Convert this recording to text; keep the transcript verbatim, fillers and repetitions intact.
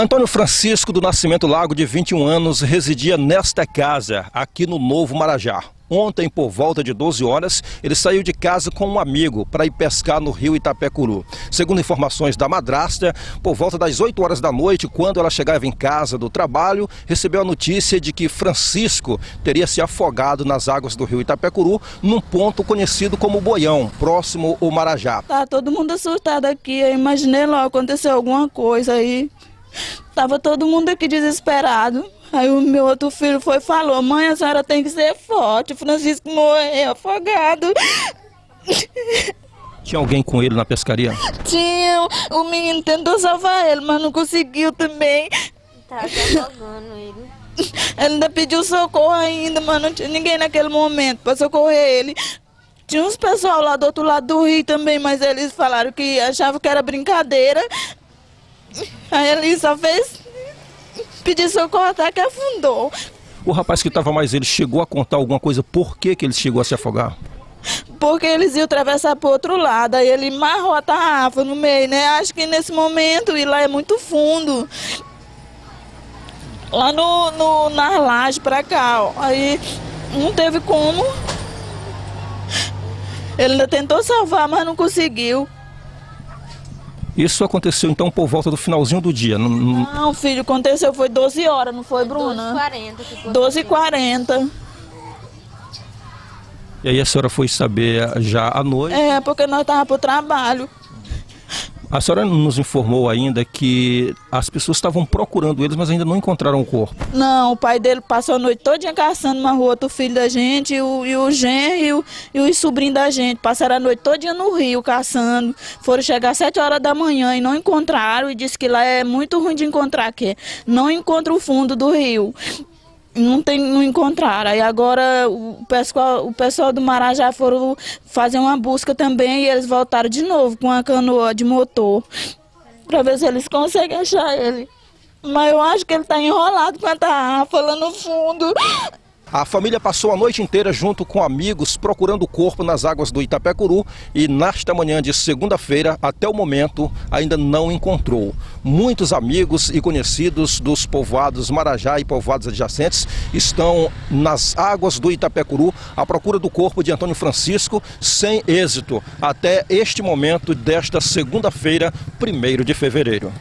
Antônio Francisco do Nascimento Lago, de vinte e um anos, residia nesta casa, aqui no Novo Marajá. Ontem, por volta de doze horas, ele saiu de casa com um amigo para ir pescar no rio Itapecuru. Segundo informações da madrasta, por volta das oito horas da noite, quando ela chegava em casa do trabalho, recebeu a notícia de que Francisco teria se afogado nas águas do rio Itapecuru, num ponto conhecido como Boião, próximo ao Marajá. Tá todo mundo assustado aqui, eu imaginei logo aconteceu alguma coisa aí. Tava todo mundo aqui desesperado. Aí o meu outro filho foi e falou: mãe, a senhora tem que ser forte, o Francisco morreu afogado. Tinha alguém com ele na pescaria? Tinha, o menino tentou salvar ele, mas não conseguiu também. Tava afogando ele. Ele ainda pediu socorro ainda, mas não tinha ninguém naquele momento para socorrer ele. Tinha uns pessoal lá do outro lado do rio também, mas eles falaram que achavam que era brincadeira. Aí ele só fez pedir socorro até que afundou. O rapaz que estava mais ele chegou a contar alguma coisa, por que que ele chegou a se afogar? Porque eles iam atravessar para o outro lado, aí ele amarrou a tarrafa no meio, né? Acho que nesse momento, e lá é muito fundo. Lá no, no, nas lajes para cá, ó. Aí não teve como. Ele ainda tentou salvar, mas não conseguiu. Isso aconteceu então por volta do finalzinho do dia? Não, não filho, aconteceu, foi doze horas, não foi, Bruna? doze e quarenta. doze e quarenta. E aí a senhora foi saber já à noite? É, porque nós estávamos para o trabalho. A senhora nos informou ainda que as pessoas estavam procurando eles, mas ainda não encontraram o corpo. Não, o pai dele passou a noite todinha caçando na rua, o filho da gente, e o, e o genro e, o, e os sobrinhos da gente. Passaram a noite todinha no rio caçando. Foram chegar às sete horas da manhã e não encontraram, e disse que lá é muito ruim de encontrar, que não encontra o fundo do rio. Não, tem, não encontraram. Aí agora o pessoal, o pessoal do Marajá foram fazer uma busca também e eles voltaram de novo com a canoa de motor para ver se eles conseguem achar ele. Mas eu acho que ele está enrolado com a tarrafa lá no fundo. A família passou a noite inteira junto com amigos procurando o corpo nas águas do Itapecuru e nesta manhã de segunda-feira, até o momento, ainda não encontrou. Muitos amigos e conhecidos dos povoados Marajá e povoados adjacentes estão nas águas do Itapecuru à procura do corpo de Antônio Francisco, sem êxito, até este momento desta segunda-feira, primeiro de fevereiro.